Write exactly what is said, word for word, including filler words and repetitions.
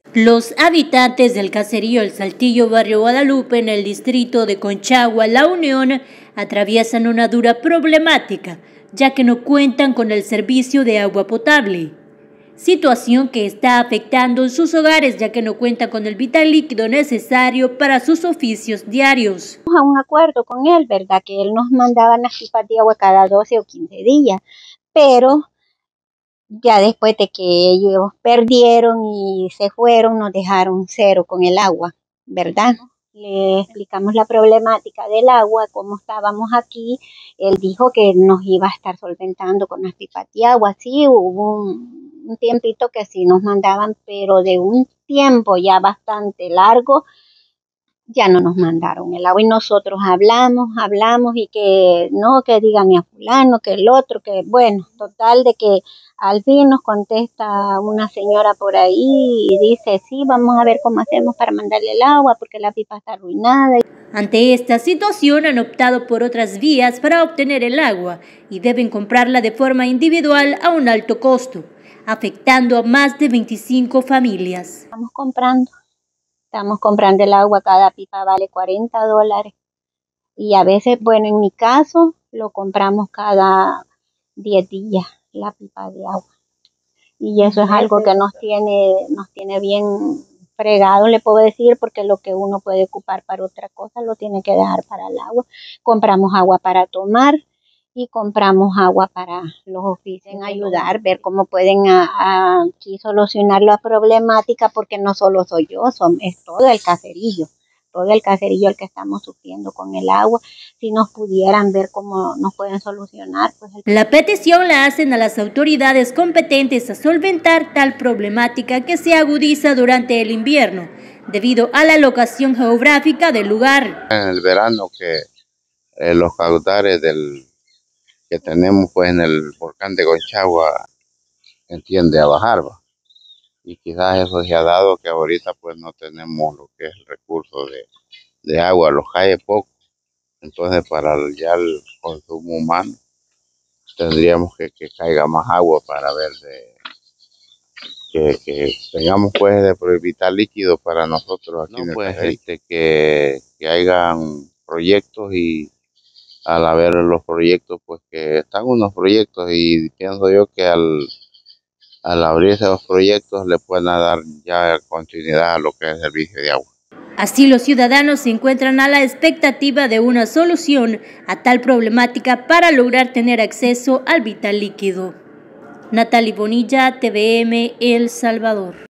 Los habitantes del caserío El Saltillo, barrio Guadalupe, en el distrito de Conchagua, La Unión, atraviesan una dura problemática, ya que no cuentan con el servicio de agua potable. Situación que está afectando sus hogares, ya que no cuentan con el vital líquido necesario para sus oficios diarios. A un acuerdo con él, ¿verdad? Que él nos mandaba las pipas de agua cada doce o quince días, pero ya después de que ellos perdieron y se fueron, nos dejaron cero con el agua, ¿verdad? Le explicamos la problemática del agua, cómo estábamos aquí. Él dijo que nos iba a estar solventando con las pipas de agua. Sí, hubo un, un tiempito que sí nos mandaban, pero de un tiempo ya bastante largo, ya no nos mandaron el agua y nosotros hablamos, hablamos y que no, que digan a fulano, que el otro, que bueno, total de que al fin nos contesta una señora por ahí y dice, sí, vamos a ver cómo hacemos para mandarle el agua porque la pipa está arruinada. Ante esta situación han optado por otras vías para obtener el agua y deben comprarla de forma individual a un alto costo, afectando a más de veinticinco familias. Estamos comprando. Estamos comprando el agua, cada pipa vale cuarenta dólares. Y a veces, bueno, en mi caso, lo compramos cada diez días, la pipa de agua. Y eso es algo que nos tiene, nos tiene bien fregado, le puedo decir, porque lo que uno puede ocupar para otra cosa, lo tiene que dejar para el agua. Compramos agua para tomar y compramos agua para los oficios, en ayudar, ver cómo pueden a, a, aquí solucionar la problemática, porque no solo soy yo, son, es todo el caserillo, todo el caserillo el que estamos sufriendo con el agua. Si nos pudieran ver cómo nos pueden solucionar. Pues el... La petición la hacen a las autoridades competentes a solventar tal problemática que se agudiza durante el invierno, debido a la locación geográfica del lugar. En el verano que eh, los caudales del que tenemos pues en el volcán de Conchagua tiende a bajar, ¿va? Y quizás eso se ha dado que ahorita pues no tenemos lo que es el recurso de, de agua, los cae poco, entonces para el, ya el consumo humano tendríamos que, que caiga más agua para ver de, que, que tengamos pues de vital líquido para nosotros aquí, no, en el pues este, que, que hagan proyectos y al haber los proyectos, pues que están unos proyectos y pienso yo que al, al abrirse los proyectos le pueden dar ya continuidad a lo que es el servicio de agua. Así los ciudadanos se encuentran a la expectativa de una solución a tal problemática para lograr tener acceso al vital líquido. Natalie Bonilla, T V M, El Salvador.